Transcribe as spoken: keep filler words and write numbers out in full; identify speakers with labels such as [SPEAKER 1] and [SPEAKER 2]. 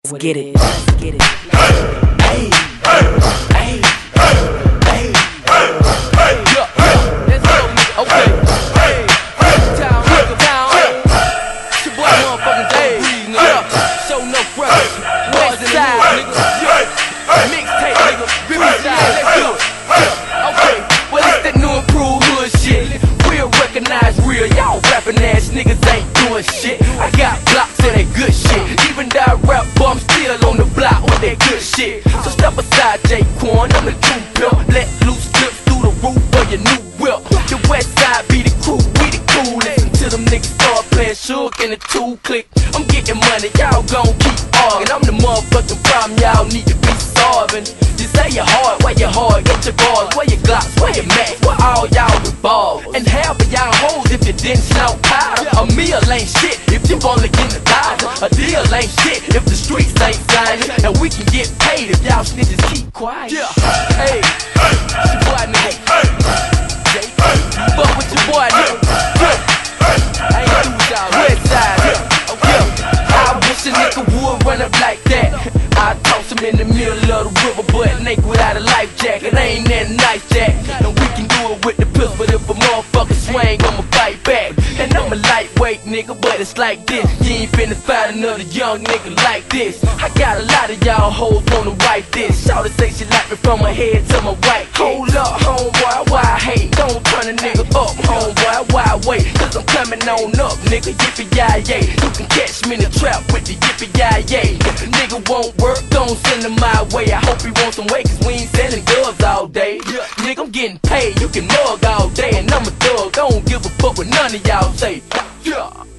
[SPEAKER 1] Let's get it. Let's get it. Hey, hey, hey, hey, yeah, yeah. Let's go, nigga. Okay. Hey, town, nigga, town. It's your boy, motherfucking Jay Breeze, nigga. Show no pressure. West side, nigga. Mixtape, nigga. Riverside, let's do it. Okay, well it's that new improved hood shit. Real recognize real, y'all rapping ass niggas ain't doing shit. I got blocks of that good shit. Even though I rap, but I'm still on the block with that good shit. So step aside, J-Quan, I'm the true pimp. Let loose clips through the roof of your new whip. The west side be the crew, we the cool. Listen to them niggas start playing Shook in the two click. I'm getting money, y'all gon' keep arguing. I'm the motherfucking problem y'all need to be solving. Just say your heart, where your heart, get your bars, where your glocks, where your max, where all y'all involved. And half of y'all hoes if you didn't snout powder. A meal ain't shit if you only get a thousand. A deal ain't shit if the streets ain't flying. And we can get paid if y'all snitches keep quiet. Yeah. Hey, it's your boy nigga. Jay, fuck with your boy nigga. I ain't through with y'all. West side, yeah. Okay. I wish a nigga would run up like that. I toss him in the middle of the river, but naked without a life jacket. Ain't that nice, Jack? And we can do it with the pistol, but if a motherfucker swing, I'ma fight back. And I'm a lightweight nigga, but it's like this. You ain't finna find another young nigga like this. I got a lot of y'all hoes wanna wipe this. Shawty say she like me from my head to my white. Hold up, homeboy, why I hate? Don't turn a nigga up, homeboy, why I wait? Cause I'm coming on up, nigga, yippee-yi-yay. You can catch me in the trap with the yippee-yi-yay. Nigga won't work, don't send him my way. I hope he wants some weight, cause we ain't selling dubs all day. Nigga, I'm getting paid, you can mug all day. And I'm a thug, I don't give a fuck what none of y'all say. Yeah.